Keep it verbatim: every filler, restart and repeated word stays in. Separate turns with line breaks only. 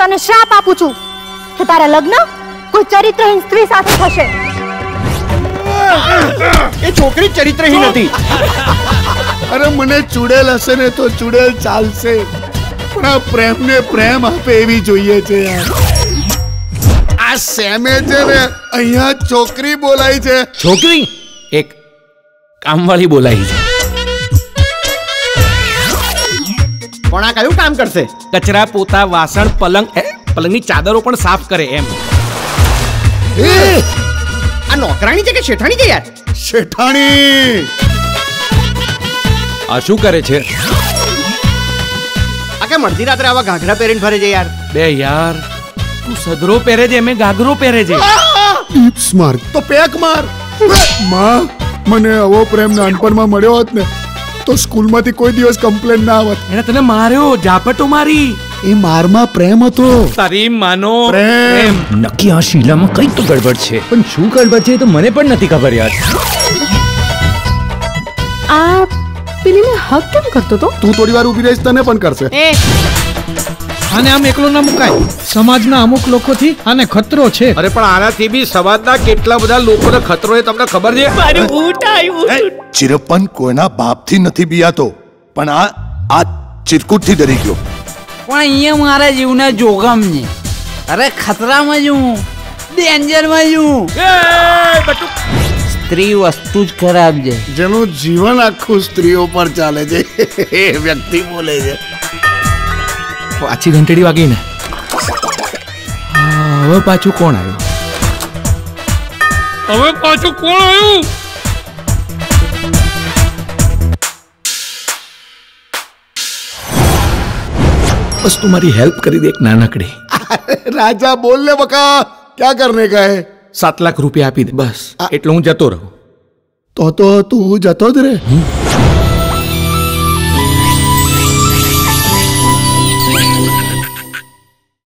તને શ્રાપ આપું છું કે તારા લગ્ન કોઈ ચરિત્રહીન સ્ત્રી સાથે થશે.
એ છોકરી ચરિત્રહીન હતી.
અરે મને ચુડેલ હશે ને તો ચુડેલ ચાલશે, પણ આ પ્રેમ ને પ્રેમ આપે એવી જોઈએ છે યાર. આ સેમે છે ને અહીંયા છોકરી બોલાઈ છે.
છોકરી એક કામવાળી બોલાઈ છે. પણ આ કયું કામ કરશે? કચરા, પોતા, વાસણ, પલંગ પલંગની ચાદરો પણ સાફ કરે એમ. આ નોકરાણી છે કે શેઠાણી છે યાર?
શેઠાણી.
આ શું કરે છે? આ કે મળતી રાત્રે આવા ઘાઘરા પહેરીને ફરે છે યાર? બે યાર તું સદરો પહેરે છે, એમે ઘાઘરો પહેરે છે.
ટીપ્સ માર તો પેક માર. માં મને આવો પ્રેમ નાનપણમાં મળ્યો હોત ને તો સ્કૂલમાંથી કોઈ દિવસ કમ્પ્લેન ના આવત.
એને તને માર્યો, ઝાપટો મારી.
એ મારમાં પ્રેમ હતો.
તારી માનો
પ્રેમ.
નક્કી આ શીલામાં કઈ તો ગડબડ છે, પણ શું ગડબડ છે તો મને પણ નથી ખબર યાર.
આ પેલીને હક કેમ કરતો તો?
તું થોડી વાર ઊભી રહીશ, તને પણ કરશે.
આને આમ એકલો ના મુકાય. સમાજના અમુક લોકોથી આને ખતરો છે.
અરે પણ આનાથી બી સમાજના કેટલા બધા લોકોને ખતરો છે તમને ખબર છે? મારી ઊંટ આવી.
ચિરપ્પન કોઈના બાપથી નથી બિયાતો, પણ આ આ ચિરકુટથી ડરી ગયો.
પણ અહીંયા મારા જીવના જોખમ છે. અરે ખતરામાં જ હું, ડેન્જરમાં જ હું. સ્ત્રી વસ્તુ જ ખરાબ છે.
જેનું જીવન આખું સ્ત્રીઓ પર ચાલે છે એ વ્યક્તિ બોલે છે.
પાછી ઘંટડી વાગી ને. હવે પાછું કોણ આવ્યું? હવે પાછું કોણ આવ્યું? બસ તું મારી હેલ્પ કરી દે એક નાનકડી.
રાજા બોલ લે બકા, ક્યાં કરને કા હે?
સાત લાખ રૂપિયા આપી દે બસ, એટલે હું જતો રહું.
તો તો તું જતો જ રે.